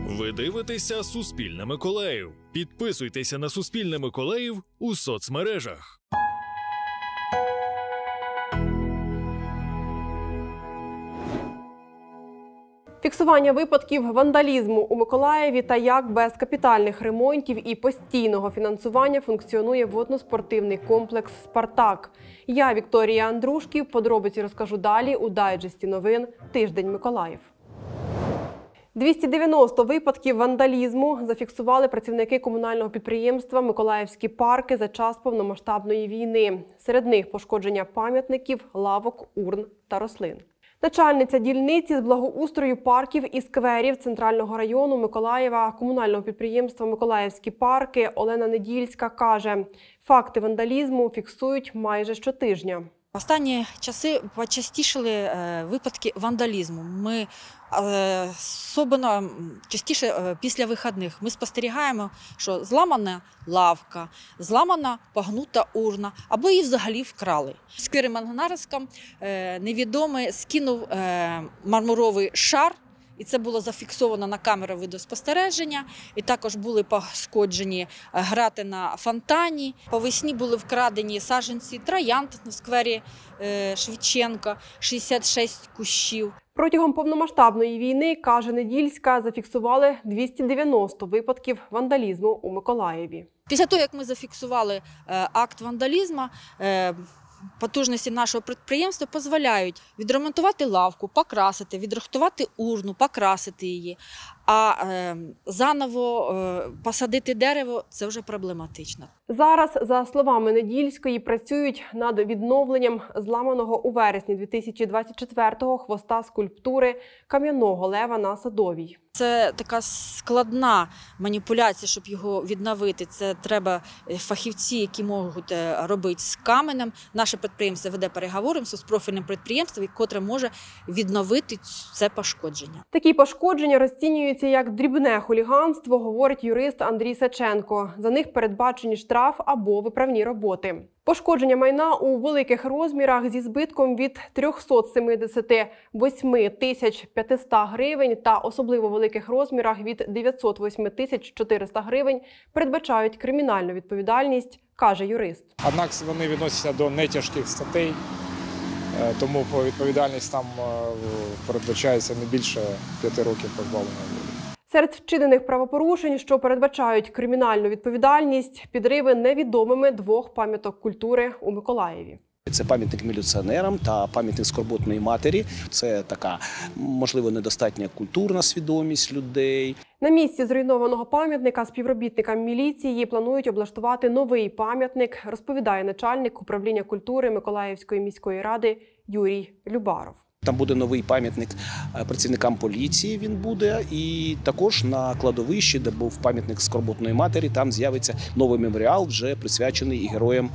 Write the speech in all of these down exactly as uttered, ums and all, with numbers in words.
Ви дивитеся «Суспільне Миколаїв». Підписуйтеся на «Суспільне Миколаїв» у соцмережах. Фіксування випадків вандалізму у Миколаєві та як без капітальних ремонтів і постійного фінансування функціонує водноспортивний комплекс «Спартак». Я, Вікторія Андрушків, подробиці розкажу далі у дайджесті новин «Тиждень Миколаїв». двісті дев'яносто випадків вандалізму зафіксували працівники комунального підприємства «Миколаївські парки» за час повномасштабної війни. Серед них пошкодження пам'ятників, лавок, урн та рослин. Начальниця дільниці з благоустрою парків і скверів Центрального району Миколаєва комунального підприємства «Миколаївські парки» Олена Недільська каже, факти вандалізму фіксують майже щотижня. Останні часи почастішали випадки вандалізму. Ми особливо частіше після вихідних ми спостерігаємо, що зламана лавка, зламана погнута урна, або її взагалі вкрали. В сквері Манганаровському невідомий скинув мармуровий шар, і це було зафіксовано на камеру відеоспостереження. І також були пошкоджені грати на фонтані. По весні були вкрадені саджанці троянд на сквері Шевченка, шістдесят шість кущів. Протягом повномасштабної війни, каже Недільська, зафіксували двісті дев'яносто випадків вандалізму у Миколаєві. Після того, як ми зафіксували акт вандалізму, потужності нашого підприємства дозволяють відремонтувати лавку, покрасити, відрихтувати урну, покрасити її. А е, заново е, посадити дерево – це вже проблематично. Зараз, за словами Недільської, працюють над відновленням зламаного у вересні дві тисячі двадцять четвертого хвоста скульптури кам'яного лева на Садовій. Це така складна маніпуляція, щоб його відновити. Це треба фахівці, які можуть робити з каменем. Наше підприємство веде переговори з профільним підприємством, яке може відновити це пошкодження. Такі пошкодження розцінюються як дрібне хуліганство, говорить юрист Андрій Саченко. За них передбачені штраф або виправні роботи. Пошкодження майна у великих розмірах зі збитком від трьохсот сімдесяти восьми тисяч п'ятисот гривень та особливо великих розмірах від дев'ятсот восьми тисяч чотириста гривень передбачають кримінальну відповідальність, каже юрист. Однак вони відносяться до нетяжких статей, тому відповідальність там передбачається не більше п'яти років позбавлення волі. Серед вчинених правопорушень, що передбачають кримінальну відповідальність, підриви невідомими двох пам'яток культури у Миколаєві. Це пам'ятник міліціонерам та пам'ятник скорботної матері. Це така, можливо, недостатня культурна свідомість людей. На місці зруйнованого пам'ятника співробітникам міліції планують облаштувати новий пам'ятник, розповідає начальник управління культури Миколаївської міської ради Юрій Любаров. Там буде новий пам'ятник працівникам поліції, він буде, і також на кладовищі, де був пам'ятник скорботної матері, там з'явиться новий меморіал, вже присвячений і героям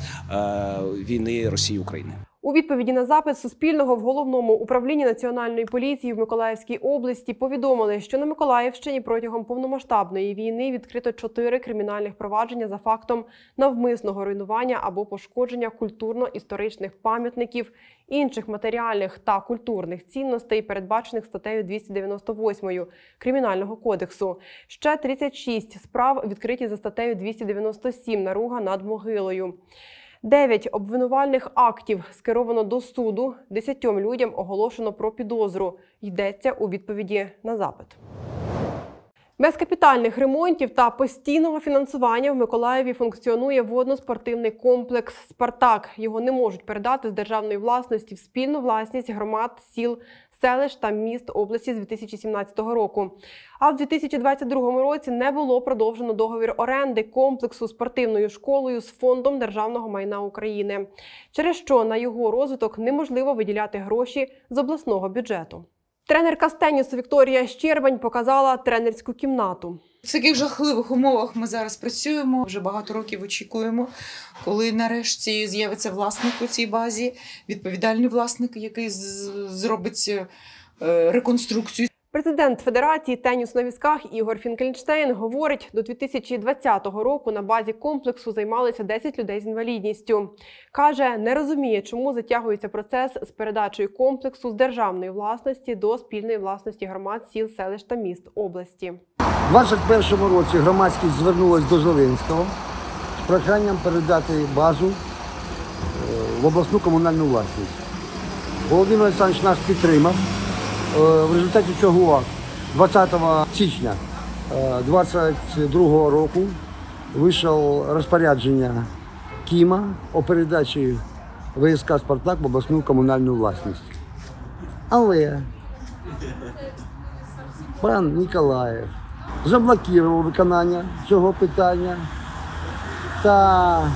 війни Росії-України. У відповіді на запит Суспільного в Головному управлінні Національної поліції в Миколаївській області повідомили, що на Миколаївщині протягом повномасштабної війни відкрито чотири кримінальних провадження за фактом навмисного руйнування або пошкодження культурно-історичних пам'ятників, інших матеріальних та культурних цінностей, передбачених статтею двісті дев'яносто восьмою Кримінального кодексу. Ще тридцять шість справ відкриті за статтею двісті дев'яносто сім «Наруга над могилою». Дев'ять обвинувальних актів скеровано до суду, десятьом людям оголошено про підозру. Йдеться у відповіді на запит. Без капітальних ремонтів та постійного фінансування в Миколаєві функціонує водноспортивний комплекс «Спартак». Його не можуть передати з державної власності в спільну власність громад, сіл, селищ та міст області з дві тисячі сімнадцятого року. А в дві тисячі двадцять другому році не було продовжено договір оренди комплексу спортивною школою з Фондом державного майна України, через що на його розвиток неможливо виділяти гроші з обласного бюджету. Тренерка з тенісу Вікторія Щербань показала тренерську кімнату. В таких жахливих умовах ми зараз працюємо, вже багато років очікуємо, коли нарешті з'явиться власник у цій базі, відповідальний власник, який зробить реконструкцію. Президент Федерації тенісу на візках Ігор Фінкельштейн говорить, до дві тисячі двадцятого року на базі комплексу займалися десять людей з інвалідністю. Каже, не розуміє, чому затягується процес з передачею комплексу з державної власності до спільної власності громад, сіл, селищ та міст області. У двадцять першому році громадськість звернулася до Зеленського з проханням передати базу в обласну комунальну власність. Володимир Олександрович нас підтримав. В результаті чого двадцятого січня двадцять другого року вийшло розпорядження Кіма о передачі ВСК «Спартак» в обласну комунальну власність. Але пан Ніколаєв заблокував виконання цього питання та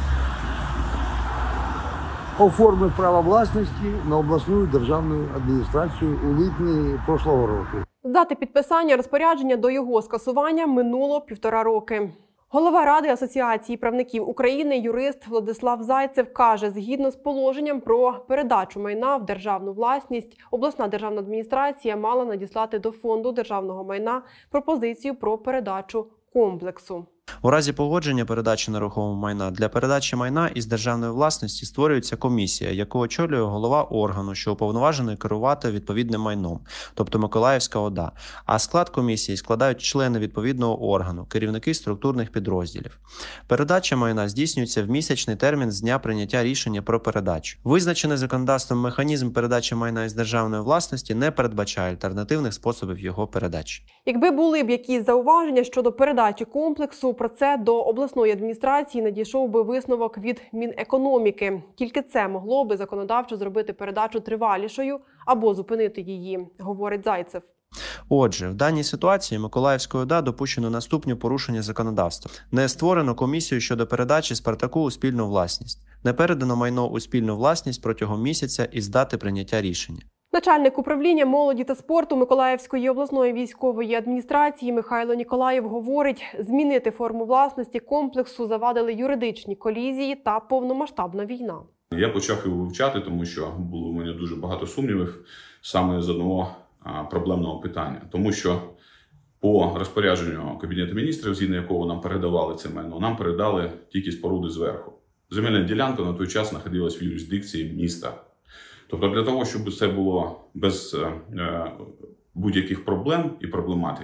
оформив право власності на обласну державну адміністрацію у липні прошлого року. З дати підписання розпорядження до його скасування минуло півтора роки. Голова Ради Асоціації правників України, юрист Владислав Зайцев, каже, згідно з положенням про передачу майна в державну власність, обласна державна адміністрація мала надіслати до Фонду державного майна пропозицію про передачу комплексу. У разі погодження передачі нерухомого майна для передачі майна із державної власності створюється комісія, яку очолює голова органу, що уповноважений керувати відповідним майном, тобто Миколаївська ОДА. А склад комісії складають члени відповідного органу, керівники структурних підрозділів. Передача майна здійснюється в місячний термін з дня прийняття рішення про передачу. Визначений законодавством механізм передачі майна із державної власності не передбачає альтернативних способів його передачі. Якби були б якісь зауваження щодо передачі комплексу, про це до обласної адміністрації надійшов би висновок від Мінекономіки. Тільки це могло би законодавчо зробити передачу тривалішою або зупинити її, говорить Зайцев. Отже, в даній ситуації Миколаївською ОДА допущено наступні порушення законодавства. Не створено комісію щодо передачі «Спартаку» у спільну власність. Не передано майно у спільну власність протягом місяця із дати прийняття рішення. Начальник управління молоді та спорту Миколаївської обласної військової адміністрації Михайло Ніколаєв говорить, змінити форму власності комплексу завадили юридичні колізії та повномасштабна війна. Я почав його вивчати, тому що було у мене дуже багато сумнівів саме з одного проблемного питання. Тому що по розпорядженню Кабінету міністрів, згідно якого нам передавали це майно, нам передали тільки споруди зверху. Земельна ділянка на той час знаходилась в юрисдикції міста. Тобто для того, щоб це було без е, будь-яких проблем і проблематик,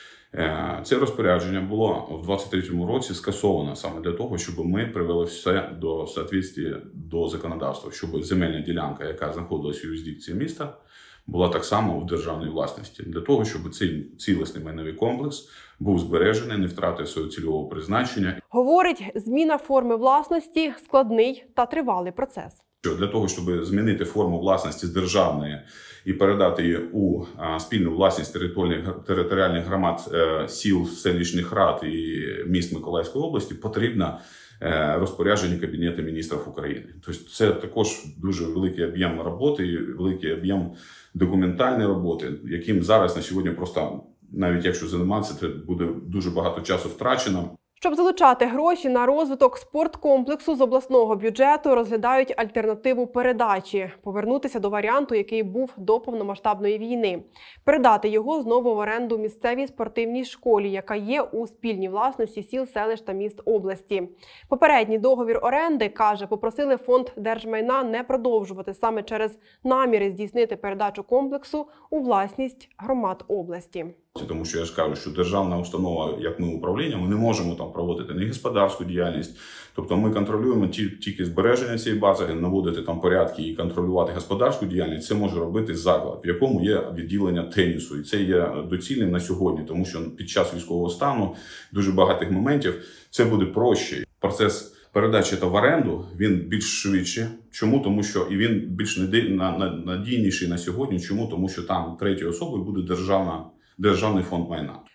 е, це розпорядження було в двадцять третьому році скасовано саме для того, щоб ми привели все до соответствия до законодавства, щоб земельна ділянка, яка знаходилась в юрисдикції міста, була так само в державній власності. Для того, щоб цей цілісний майновий комплекс був збережений, не втратив свого цільового призначення. Говорить, зміна форми власності – складний та тривалий процес. Для того, щоб змінити форму власності з державної і передати її у спільну власність територіальних громад сіл, селищних рад і міст Миколаївської області, потрібно розпорядження Кабінету міністрів України. Тобто це також дуже великий об'єм роботи, великий об'єм документальної роботи, яким зараз на сьогодні просто, навіть якщо займатися, це буде дуже багато часу втрачено. Щоб залучати гроші на розвиток спорткомплексу з обласного бюджету, розглядають альтернативу передачі – повернутися до варіанту, який був до повномасштабної війни. Передати його знову в оренду місцевій спортивній школі, яка є у спільній власності сіл, селищ та міст області. Попередній договір оренди, каже, попросили фонд держмайна не продовжувати саме через наміри здійснити передачу комплексу у власність громад області. Тому що я ж кажу, що державна установа, як ми управління, ми не можемо там проводити ні господарську діяльність. Тобто ми контролюємо тільки збереження цієї бази, наводити там порядки і контролювати господарську діяльність. Це може робити заклад, в якому є відділення тенісу. І це є доцільним на сьогодні, тому що під час військового стану дуже багатих моментів це буде проще. Процес передачі та в оренду, він більш швидше. Чому? Тому що і він більш надійніший на сьогодні. Чому? Тому що там третьою особою буде державна Державний фонд майна.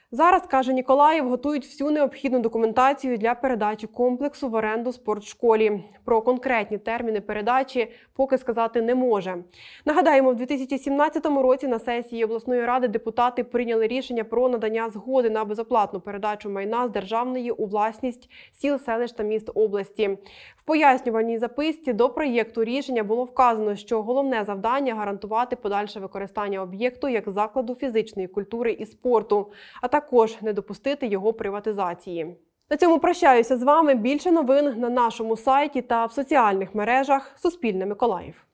Зараз, каже Ніколаєв, готують всю необхідну документацію для передачі комплексу в оренду спортшколі. Про конкретні терміни передачі поки сказати не може. Нагадаємо, в дві тисячі сімнадцятому році на сесії обласної ради депутати прийняли рішення про надання згоди на безоплатну передачу майна з державної у власність сіл, селищ та міст області. В пояснювальній записці до проєкту рішення було вказано, що головне завдання – гарантувати подальше використання об'єкту як закладу фізичної культури і спорту, а також не допустити його приватизації. На цьому прощаюся з вами. Більше новин на нашому сайті та в соціальних мережах Суспільне Миколаїв.